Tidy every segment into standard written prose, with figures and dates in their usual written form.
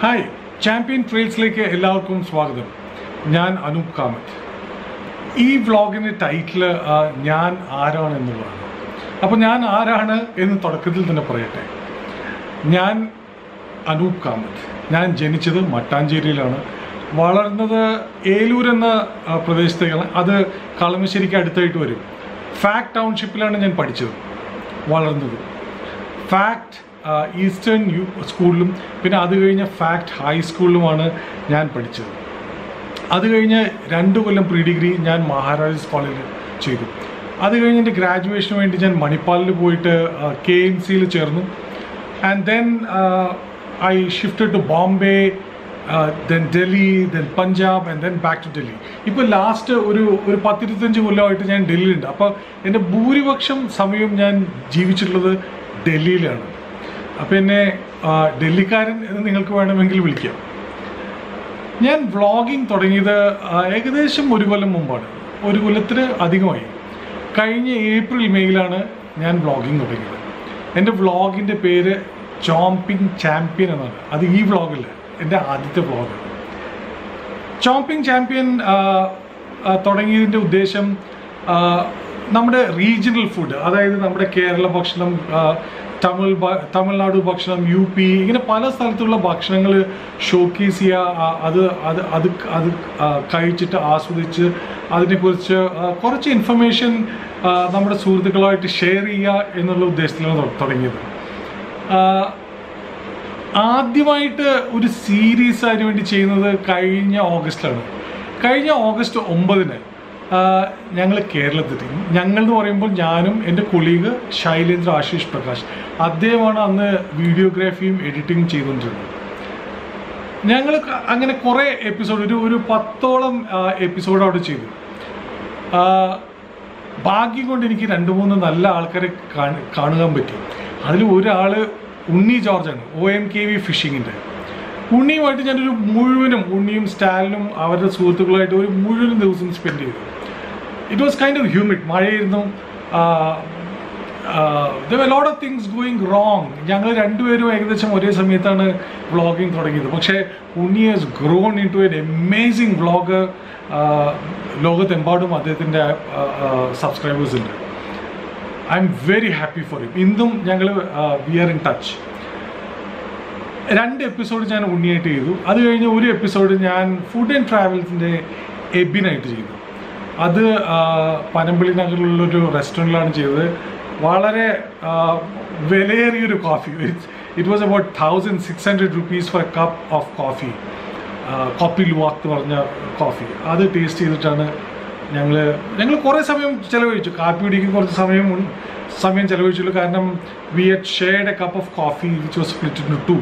Hi, champion ട്രെയിൽസിലേക്ക് എല്ലാവർക്കും സ്വാഗതം. ഞാൻ അനൂപ് കാമത്ത്. ഈ വ്ളോഗിൻ്റെ ടൈറ്റില് ഞാൻ ആരാണെന്നുള്ളതാണ്. അപ്പോൾ ഞാൻ ആരാണ് എന്ന് തുടക്കത്തിൽ തന്നെ പറയട്ടെ. ഞാൻ അനൂപ് കാമത്ത്. ഞാൻ ജനിച്ചത് മട്ടാഞ്ചേരിയിലാണ്. വളർന്നത് ഏലൂർ എന്ന പ്രദേശത്തേക്കാണ്. അത് കളമശ്ശേരിക്ക് അടുത്തായിട്ട് വരും. ഫാക്ട് ടൗൺഷിപ്പിലാണ് ഞാൻ പഠിച്ചത്, വളർന്നത്. ഫാക്ട് ഈസ്റ്റേൺ സ്കൂളിലും പിന്നെ അത് കഴിഞ്ഞ് ഫാക്ട് ഹൈസ്കൂളിലുമാണ് ഞാൻ പഠിച്ചത്. അത് കഴിഞ്ഞ് 2 കൊല്ലം പ്രീ ഡിഗ്രി ഞാൻ മഹാരാജാസ് കോളേജിൽ ചെയ്തു. അത് കഴിഞ്ഞ് എൻ്റെ ഗ്രാജുവേഷന് വേണ്ടി ഞാൻ മണിപ്പാലിൽ പോയിട്ട് KMCയിൽ ചേർന്നു. And then I shifted to Bombay, then Delhi, then Punjab and then back to Delhi. ഇപ്പോൾ ലാസ്റ്റ് ഒരു 10-25 കൊല്ലമായിട്ട് ഞാൻ ഡൽഹിയിലുണ്ട്. അപ്പോൾ എൻ്റെ ഭൂരിപക്ഷം സമയവും ഞാൻ ജീവിച്ചിട്ടുള്ളത് ഡൽഹിയിലാണ്. അപ്പം എന്നെ ഡൽഹിക്കാരൻ എന്ന് നിങ്ങൾക്ക് വേണമെങ്കിൽ വിളിക്കാം. ഞാൻ വ്ളോഗിങ് തുടങ്ങിയത് ഏകദേശം 1 കൊല്ലം മുമ്പാണ്. 1 കൊല്ലത്തിന് അധികമായി. കഴിഞ്ഞ ഏപ്രിൽ മെയ്യിലാണ് ഞാൻ വ്ളോഗിങ് തുടങ്ങിയത്. എൻ്റെ വ്ളോഗിൻ്റെ പേര് ചോമ്പിങ് ചാമ്പ്യൻ എന്നാണ്. അത് ഈ വ്ളോഗല്ല, എൻ്റെ ആദ്യത്തെ വ്ളോഗ്. ചോമ്പിങ് ചാമ്പ്യൻ തുടങ്ങിയതിൻ്റെ ഉദ്ദേശം നമ്മുടെ റീജിയണൽ ഫുഡ്, അതായത് നമ്മുടെ കേരള ഭക്ഷണം, തമിഴ്നാട് ഭക്ഷണം, UP, ഇങ്ങനെ പല സ്ഥലത്തുള്ള ഭക്ഷണങ്ങൾ ഷോക്കേസ് ചെയ്യുക, അത് കഴിച്ചിട്ട് ആസ്വദിച്ച് അതിനെക്കുറിച്ച് കുറച്ച് ഇൻഫർമേഷൻ നമ്മുടെ സുഹൃത്തുക്കളുമായിട്ട് ഷെയർ ചെയ്യുക എന്നുള്ള ഉദ്ദേശത്തിലാണ് തുടങ്ങിയത്. ആദ്യമായിട്ട് ഒരു സീരീസ് അതിന് വേണ്ടി ചെയ്യുന്നത് കഴിഞ്ഞ ഓഗസ്റ്റിലാണ്. കഴിഞ്ഞ ഓഗസ്റ്റ് 9-ന് ഞങ്ങൾ കേരളത്തിൽ, ഞങ്ങൾ എന്ന് പറയുമ്പോൾ ഞാനും എൻ്റെ കൊളീഗ് ശൈലേന്ദ്ര ആശിഷ് പ്രകാശ്, അദ്ദേഹമാണ് അന്ന് വീഡിയോഗ്രാഫിയും എഡിറ്റിങ്ങും ചെയ്തുകൊണ്ടിരുന്നത്. ഞങ്ങൾ അങ്ങനെ കുറേ എപ്പിസോഡ്, ഒരു 10ഓളം എപ്പിസോഡ് അവിടെ ചെയ്തു. ഭാഗ്യം കൊണ്ട് എനിക്ക് 2-3 നല്ല ആൾക്കാരെ കാണുവാൻ പറ്റി. അതിൽ ഒരാൾ ഉണ്ണി ജോർജാണ്, OMKV ഫിഷിങ്ങിൻ്റെ. ഉണ്ണിയുമായിട്ട് ഞാനൊരു ഉണ്ണിയും സ്റ്റാലിനും അവരുടെ സുഹൃത്തുക്കളായിട്ട് ഒരു മുഴുവൻ ദിവസം സ്പെൻഡ് ചെയ്തു. It was kind of humid. മഴയായിരുന്നു. there were a lot of things going wrong. ഞങ്ങൾ രണ്ടുപേരും ഏകദേശം ഒരേ സമയത്താണ് വ്ളോഗിങ് തുടങ്ങിയത്. പക്ഷേ Unni has grown into an amazing vlogger. ലോകത്തെമ്പാടും അദ്ദേഹത്തിൻ്റെ സബ്സ്ക്രൈബേഴ്സ് ഉണ്ട്. I'm very happy for him. ഇന്നും ഞങ്ങൾ we are in touch. 2 episode ഞാൻ ഉണ്ണിയായിട്ട് ചെയ്തു. അത് കഴിഞ്ഞ് ഒരു എപ്പിസോഡ് ഞാൻ ഫുഡ് ആൻഡ് ട്രാവൽസിൻ്റെ എബിനായിട്ട് ചെയ്തു. അത് പനമ്പള്ളി നഗറിലുള്ളൊരു റെസ്റ്റോറൻറ്റിലാണ് ചെയ്തത്. വളരെ വിലയേറിയൊരു coffee. It was about 1600 rupees for a cup of coffee. Kopi luwak എന്ന് പറഞ്ഞ കോഫി. അത് ടേസ്റ്റ് ചെയ്തിട്ടാണ് ഞങ്ങൾ കുറേ സമയം ചിലവഴിച്ചു. കാപ്പി കുടിക്കാൻ കുറച്ച് സമയം ചിലവഴിച്ചുള്ളൂ. കാരണം we had shared a cup of coffee which was split into 2.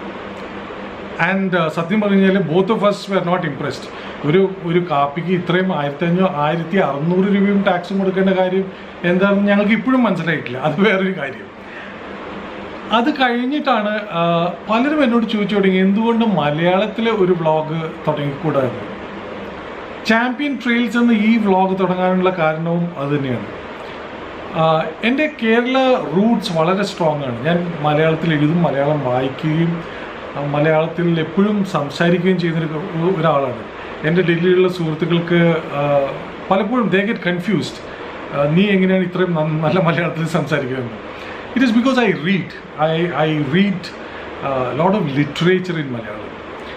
And സത്യം പറഞ്ഞു കഴിഞ്ഞാൽ both of us were not impressed. ഒരു കാപ്പിക്ക് ഇത്രയും 1600 രൂപയും ടാക്സും കൊടുക്കേണ്ട കാര്യം എന്താണെന്ന് ഞങ്ങൾക്ക് ഇപ്പോഴും മനസ്സിലായിട്ടില്ല. അത് വേറൊരു കാര്യം. അത് കഴിഞ്ഞിട്ടാണ് പലരും എന്നോട് ചോദിച്ചു തുടങ്ങി, എന്തുകൊണ്ട് മലയാളത്തിൽ ഒരു വ്ളോഗ് തുടങ്ങിക്കൂടായിരുന്നു. ചാമ്പ്യൻ ട്രെയിൽസ് എന്ന ഈ വ്ളോഗ് തുടങ്ങാനുള്ള കാരണവും അതുതന്നെയാണ്. എൻ്റെ കേരള റൂട്ട്സ് വളരെ സ്ട്രോങ് ആണ്. ഞാൻ മലയാളത്തിൽ എഴുതും, മലയാളം വായിക്കുകയും മലയാളത്തിൽ എപ്പോഴും സംസാരിക്കുകയും ചെയ്യുന്ന ഒരാളാണ്. എൻ്റെ ഡൽഹിയിലുള്ള സുഹൃത്തുക്കൾക്ക് പലപ്പോഴും ദേ ഗെറ്റ് കൺഫ്യൂസ്ഡ്, നീ എങ്ങനെയാണ് ഇത്രയും നല്ല മലയാളത്തിൽ സംസാരിക്കുന്നത്. It is because I read lot of literature in Malayalam.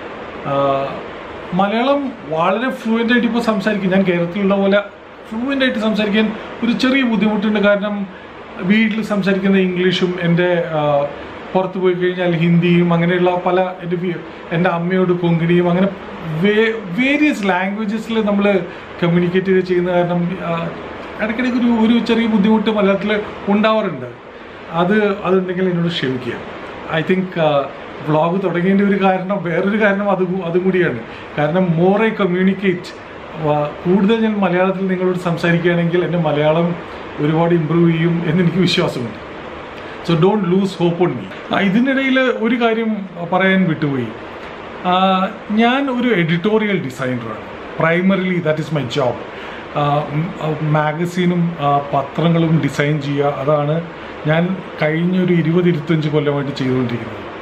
Malayalam വളരെ ഫ്ലുവൻ്റായിട്ട് ഇപ്പോൾ സംസാരിക്കും. ഞാൻ കേരളത്തിലുള്ള പോലെ ഫ്ലുവൻ്റായിട്ട് സംസാരിക്കാൻ ഒരു ചെറിയ ബുദ്ധിമുട്ടുണ്ട്. കാരണം വീട്ടിൽ സംസാരിക്കുന്ന ഇംഗ്ലീഷും എൻ്റെ പുറത്ത് പോയി കഴിഞ്ഞാൽ ഹിന്ദിയും അങ്ങനെയുള്ള പല എൻ്റെ അമ്മയോട് കൊങ്കിണിയും അങ്ങനെ വേരിയസ് ലാംഗ്വേജസിൽ നമ്മൾ കമ്മ്യൂണിക്കേറ്റ് ചെയ്യുന്ന കാരണം ഇടയ്ക്കിടയ്ക്ക് ഒരു ചെറിയ ബുദ്ധിമുട്ട് മലയാളത്തിൽ ഉണ്ടാവാറുണ്ട്. അതുണ്ടെങ്കിൽ എന്നോട് ക്ഷമിക്കുക. ഐ തിങ്ക് വ്ളോഗ് തുടങ്ങേണ്ട വേറൊരു കാരണം അതും കൂടിയാണ്. കാരണം മോർ ഐ കമ്മ്യൂണിക്കേറ്റ്, കൂടുതൽ ഞാൻ മലയാളത്തിൽ നിങ്ങളോട് സംസാരിക്കുകയാണെങ്കിൽ എൻ്റെ മലയാളം ഒരുപാട് ഇമ്പ്രൂവ് ചെയ്യും എന്നെനിക്ക് വിശ്വാസമുണ്ട്. So don't lose hope on me. ഇതിനിടയിൽ ഒരു കാര്യം പറയാൻ വിട്ടുപോയി. ഞാൻ ഒരു എഡിറ്റോറിയൽ ഡിസൈനറാണ്. Primarily that is my job. മാഗസീനും പത്രങ്ങളും ഡിസൈൻ ചെയ്യുക, അതാണ് ഞാൻ കഴിഞ്ഞൊരു 20-25 കൊല്ലമായിട്ട് ചെയ്തുകൊണ്ടിരിക്കുന്നത്.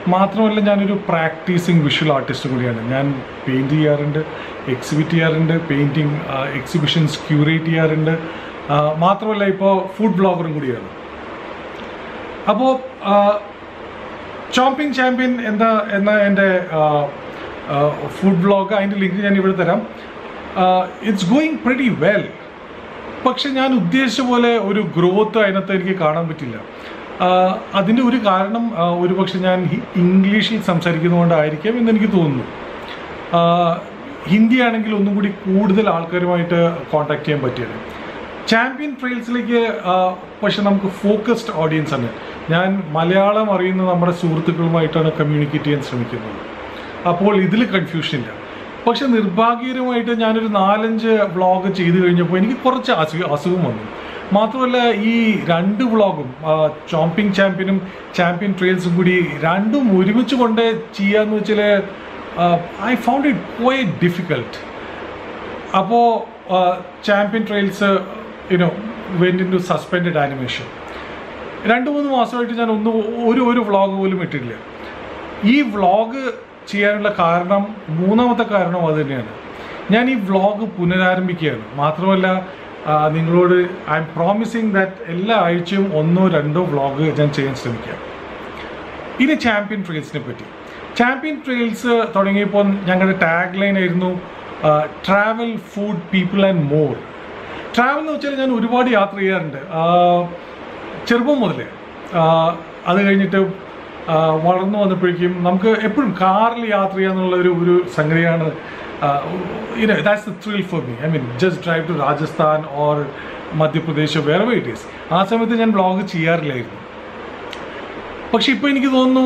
മാത്രമല്ല ഞാനൊരു പ്രാക്ടീസിങ് വിഷ്വൽ ആർട്ടിസ്റ്റ് കൂടിയാണ്. ഞാൻ പെയിൻറ്റ് ചെയ്യാറുണ്ട്, എക്സിബിറ്റ് ചെയ്യാറുണ്ട്, പെയിൻറ്റിങ് എക്സിബിഷൻസ് ക്യൂറേറ്റ് ചെയ്യാറുണ്ട്. മാത്രമല്ല ഇപ്പോൾ ഫുഡ് ബ്ലോഗറും കൂടിയാണ്. അപ്പോൾ ചോമ്പിങ് ചാമ്പ്യൻ എന്ന എൻ്റെ ഫുഡ് വ്ളോഗ്, അതിൻ്റെ ലിങ്ക് ഞാൻ ഇവിടെ തരാം. It's going pretty well. പക്ഷെ ഞാൻ ഉദ്ദേശിച്ച പോലെ ഒരു ഗ്രോത്ത് അതിനകത്ത് എനിക്ക് കാണാൻ പറ്റില്ല. അതിൻ്റെ ഒരു കാരണം ഒരുപക്ഷെ ഞാൻ ഇംഗ്ലീഷിൽ സംസാരിക്കുന്നതുകൊണ്ടായിരിക്കാം എന്നെനിക്ക് തോന്നുന്നു. ഹിന്ദി ആണെങ്കിൽ ഒന്നും കൂടി കൂടുതൽ ആൾക്കാരുമായിട്ട് കോൺടാക്ട് ചെയ്യാൻ പറ്റിയത്. ചാമ്പ്യൻ ട്രെയിൽസിലേക്ക് പക്ഷെ നമുക്ക് ഫോക്കസ്ഡ് ഓഡിയൻസ് ആണ്. ഞാൻ മലയാളം അറിയുന്ന നമ്മുടെ സുഹൃത്തുക്കളുമായിട്ടാണ് കമ്മ്യൂണിക്കേറ്റ് ചെയ്യാൻ ശ്രമിക്കുന്നത്. അപ്പോൾ ഇതിൽ കൺഫ്യൂഷൻ ഇല്ല. പക്ഷെ നിർഭാഗ്യകരമായിട്ട് ഞാനൊരു 4-5 വ്ളോഗ് ചെയ്ത് കഴിഞ്ഞപ്പോൾ എനിക്ക് കുറച്ച് അസുഖം വന്നു. മാത്രമല്ല ഈ 2 വ്ളോഗും ചോമ്പിങ് ചാമ്പ്യനും ചാമ്പ്യൻ ട്രെയിൽസും കൂടി രണ്ടും ഒരുമിച്ച് കൊണ്ട് ചെയ്യാന്ന് വെച്ചാൽ I found it quite difficult. അപ്പോൾ champion trails went into suspended animation. 2-3 മാസമായിട്ട് ഞാൻ ഒരു വ്ളോഗ് പോലും ഇട്ടിട്ടില്ല. ഈ വ്ളോഗ് ചെയ്യാനുള്ള കാരണം, 3ാമത്തെ കാരണം അത് തന്നെയാണ്. ഞാൻ ഈ വ്ളോഗ് പുനരാരംഭിക്കുകയാണ്. മാത്രമല്ല നിങ്ങളോട് ഐ എം പ്രോമിസിങ് ദാറ്റ് എല്ലാ ആഴ്ചയും 1-2 വ്ളോഗ് ഞാൻ ചെയ്യാൻ ശ്രമിക്കാം. ഇനി ചാമ്പ്യൻ ട്രെയിൽസിനെ പറ്റി. ചാമ്പ്യൻ ട്രെയിൽസ് തുടങ്ങിയപ്പോൾ ഞങ്ങളുടെ ടാഗ് ലൈൻ ആയിരുന്നു travel, food, people and more. Travel എന്ന് വെച്ചാൽ ഞാൻ ഒരുപാട് യാത്ര ചെയ്യാറുണ്ട് ചെറുപ്പം മുതലേ. അത് കഴിഞ്ഞിട്ട് വളർന്നു വന്നപ്പോഴേക്കും നമുക്ക് എപ്പോഴും കാറിൽ യാത്ര ചെയ്യാന്നുള്ള ഒരു സംഗതിയാണ്. That's the thrill for me. I mean just drive to Rajasthan or Madhya Pradesh, wherever it is. ആ സമയത്ത് ഞാൻ വ്ളോഗ് ചെയ്യാറില്ലായിരുന്നു. പക്ഷെ ഇപ്പോൾ എനിക്ക് തോന്നുന്നു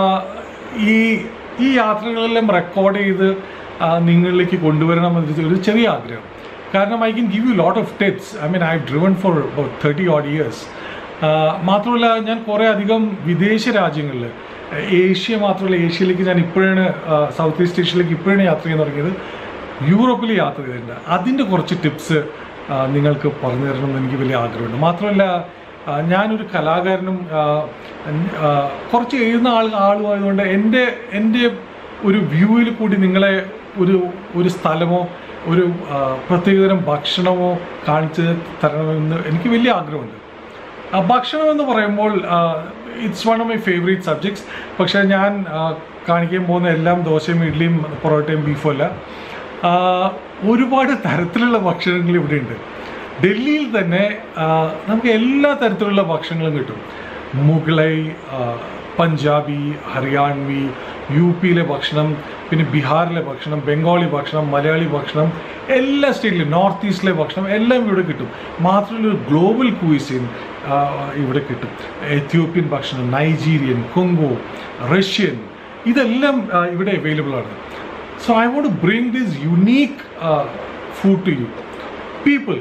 ഈ യാത്രകളെല്ലാം റെക്കോർഡ് ചെയ്ത് നിങ്ങളിലേക്ക് കൊണ്ടുവരണം എന്നൊരു ചെറിയ ആഗ്രഹം. കാരണം I can give you lot of tips. I mean I have driven for about 30 odd years. മാത്രമല്ല ഞാൻ കുറേ അധികം വിദേശ രാജ്യങ്ങളിൽ, ഏഷ്യ മാത്രമല്ല, ഏഷ്യയിലേക്ക് ഞാൻ ഇപ്പോഴാണ്, സൗത്ത് ഈസ്റ്റ് ഏഷ്യയിലേക്ക് ഇപ്പോഴാണ് യാത്ര ചെയ്യാൻ തുടങ്ങിയത്. യൂറോപ്പിൽ യാത്ര ചെയ്തിട്ടുണ്ട്. അതിൻ്റെ കുറച്ച് ടിപ്സ് നിങ്ങൾക്ക് പറഞ്ഞു തരണമെന്ന് എനിക്ക് വലിയ ആഗ്രഹമുണ്ട്. മാത്രമല്ല ഞാനൊരു കലാകാരനും കുറച്ച് എഴുതുന്ന ആളുമായതുകൊണ്ട് എൻ്റെ ഒരു വ്യൂവിൽ കൂടി നിങ്ങളെ ഒരു സ്ഥലമോ ഒരു പ്രത്യേകതരം ഭക്ഷണമോ കാണിച്ച് തരണമെന്ന് എനിക്ക് വലിയ ആഗ്രഹമുണ്ട്. ഭക്ഷണം എന്ന് പറയുമ്പോൾ it's one of my favourite subjects. പക്ഷേ ഞാൻ കാണിക്കാൻ പോകുന്ന എല്ലാം ദോശയും ഇഡ്ഡലിയും പൊറോട്ടയും ബീഫും അല്ല. ഒരുപാട് തരത്തിലുള്ള ഭക്ഷണങ്ങൾ ഇവിടെയുണ്ട്. ഡൽഹിയിൽ തന്നെ നമുക്ക് എല്ലാ തരത്തിലുള്ള ഭക്ഷണങ്ങളും കിട്ടും. മുഗളൈ, പഞ്ചാബി, ഹരിയാൺവി, യു-പിയിലെ ഭക്ഷണം, പിന്നെ ബീഹാറിലെ ഭക്ഷണം, ബംഗാളി ഭക്ഷണം, മലയാളി ഭക്ഷണം, എല്ലാ സ്റ്റേറ്റിലും, നോർത്ത് ഈസ്റ്റിലെ ഭക്ഷണം എല്ലാം ഇവിടെ കിട്ടും. മാത്രമല്ല ഒരു ഗ്ലോബൽ ക്യൂസിൻ ഇവിടെ കിട്ടും. എത്യോപ്യൻ ഭക്ഷണം, നൈജീരിയൻ, കൊങ്കോ, റഷ്യൻ, ഇതെല്ലാം ഇവിടെ അവൈലബിൾ ആണ്. So I want to bring this unique food to you people.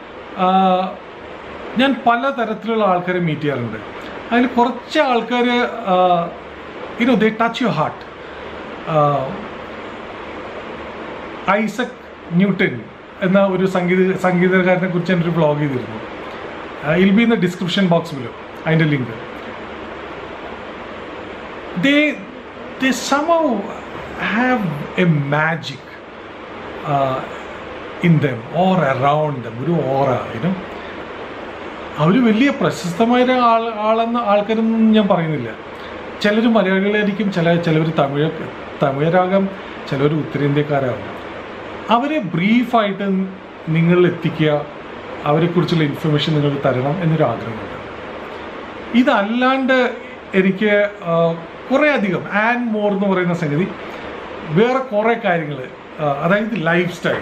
ഞാൻ പല തരത്തിലുള്ള ആൾക്കാരെ മീറ്റ് ചെയ്യാറുണ്ട്. അതിൽ കുറച്ച് ആൾക്കാർ they touch your heart. Isaac Newton എന്ന ഒരു സംഗീതകാരനെ കുറിച്ച് ഞാനൊരു വ്ളോഗ് ചെയ്തിരുന്നു. Will be in the description box below, അതിൻ്റെ ലിങ്ക്. they somehow have a magic in them or around them, ഒരു ഓറ. അവർ വലിയ പ്രശസ്തമായ ആൾക്കാരൊന്നും ഞാൻ പറയുന്നില്ല. ചിലർ മലയാളികളായിരിക്കും, ചിലവർ തമിഴരാകാം, ചിലവർ ഉത്തരേന്ത്യക്കാരാകും. അവരെ ബ്രീഫായിട്ട് നിങ്ങൾ എത്തിക്കുക, അവരെക്കുറിച്ചുള്ള ഇൻഫർമേഷൻ നിങ്ങൾക്ക് തരണം എന്നൊരു ആഗ്രഹമുണ്ട്. ഇതല്ലാണ്ട് എനിക്ക് കുറേ അധികം ആൻഡ് മോർ എന്ന് പറയുന്ന സംഗതി വേറെ കുറേ കാര്യങ്ങൾ, അതായത് life style,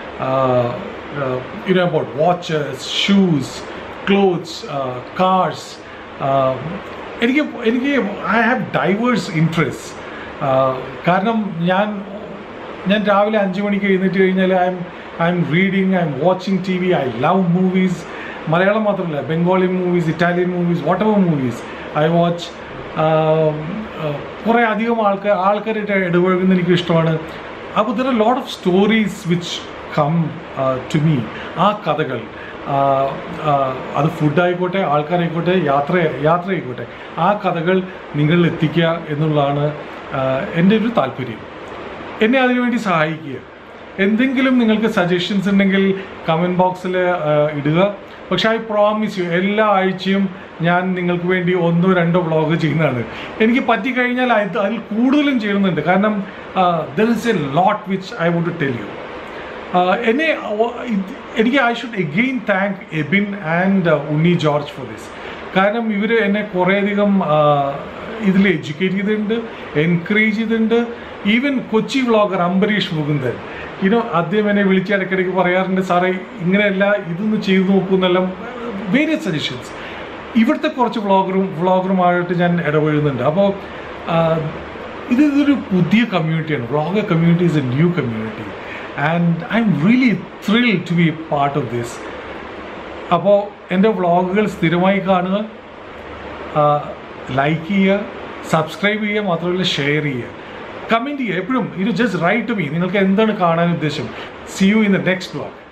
about watches, shoes, clothes, cars. എനിക്ക് ഐ ഹാവ് ഡൈവേഴ്സ് ഇൻട്രസ്റ്റ്. കാരണം ഞാൻ രാവിലെ 5 മണിക്ക് എഴുന്നേറ്റ് കഴിഞ്ഞാൽ I'm reading, I'm watching TV, I love movies. Malayalam മാത്രമല്ല, Bengali movies, Italian movies, whatever movies I watch. കുറേ അധികം ആൾക്കാരായിട്ട് ഇടപഴകുന്ന എനിക്ക് ഇഷ്ടമാണ്. അപ്പോൾ there are lot of stories which come to me. ആ കഥകൾ, അത് ഫുഡായിക്കോട്ടെ, ആൾക്കാരായിക്കോട്ടെ, യാത്ര ആയിക്കോട്ടെ, ആ കഥകൾ നിങ്ങളിൽ എത്തിക്കുക എന്നുള്ളതാണ് എൻ്റെ ഒരു താല്പര്യം. എന്നെ അതിനുവേണ്ടി സഹായിക്കുക. എന്തെങ്കിലും നിങ്ങൾക്ക് സജഷൻസ് ഉണ്ടെങ്കിൽ കമൻറ്റ് ബോക്സിൽ ഇടുക. പക്ഷേ ഐ പ്രോമിസ് യു, എല്ലാ ആഴ്ചയും ഞാൻ നിങ്ങൾക്ക് വേണ്ടി 1-2 വ്ളോഗ് ചെയ്യുന്നതാണ്. എനിക്ക് പറ്റിക്കഴിഞ്ഞാൽ അതിൽ കൂടുതലും ചെയ്യുന്നുണ്ട്. കാരണം there is a lot which I want to tell you. എനിക്ക് I should again thank Ebin and Unni George for this. കാരണം ഇവർ എന്നെ കുറേയധികം ഇതിൽ എഡ്യൂക്കേറ്റ് ചെയ്തിട്ടുണ്ട്, എൻകറേജ് ചെയ്തിട്ടുണ്ട്. ഈവൻ കൊച്ചി വ്ളോഗർ അംബരീഷ് മുകുന്ദൻ, അദ്ദേഹം എന്നെ വിളിച്ച് ഇടയ്ക്കിടയ്ക്ക് പറയാറുണ്ട്, സാറേ ഇങ്ങനെയല്ല, ഇതൊന്ന് ചെയ്തു നോക്കുന്നെല്ലാം വേരിയസ് സജഷൻസ്. ഇവിടുത്തെ കുറച്ച് വ്ളോഗറുമായിട്ട് ഞാൻ ഇടപെടുന്നുണ്ട്. അപ്പോൾ ഇതൊരു പുതിയ കമ്മ്യൂണിറ്റിയാണ്. Vlogger community is a new community and I'm really thrilled to be a part of this. അപ്പോൾ എൻ്റെ വ്ളോഗുകൾ സ്ഥിരമായി കാണുക, ലൈക്ക് ചെയ്യുക, സബ്സ്ക്രൈബ് ചെയ്യുക, മാത്രമല്ല ഷെയർ ചെയ്യുക, കമൻറ്റ് ചെയ്യുക. എപ്പോഴും ജസ്റ്റ് റൈറ്റ് ടു മീ, നിങ്ങൾക്ക് എന്താണ് കാണാൻ ഉദ്ദേശം. See you in the next vlog.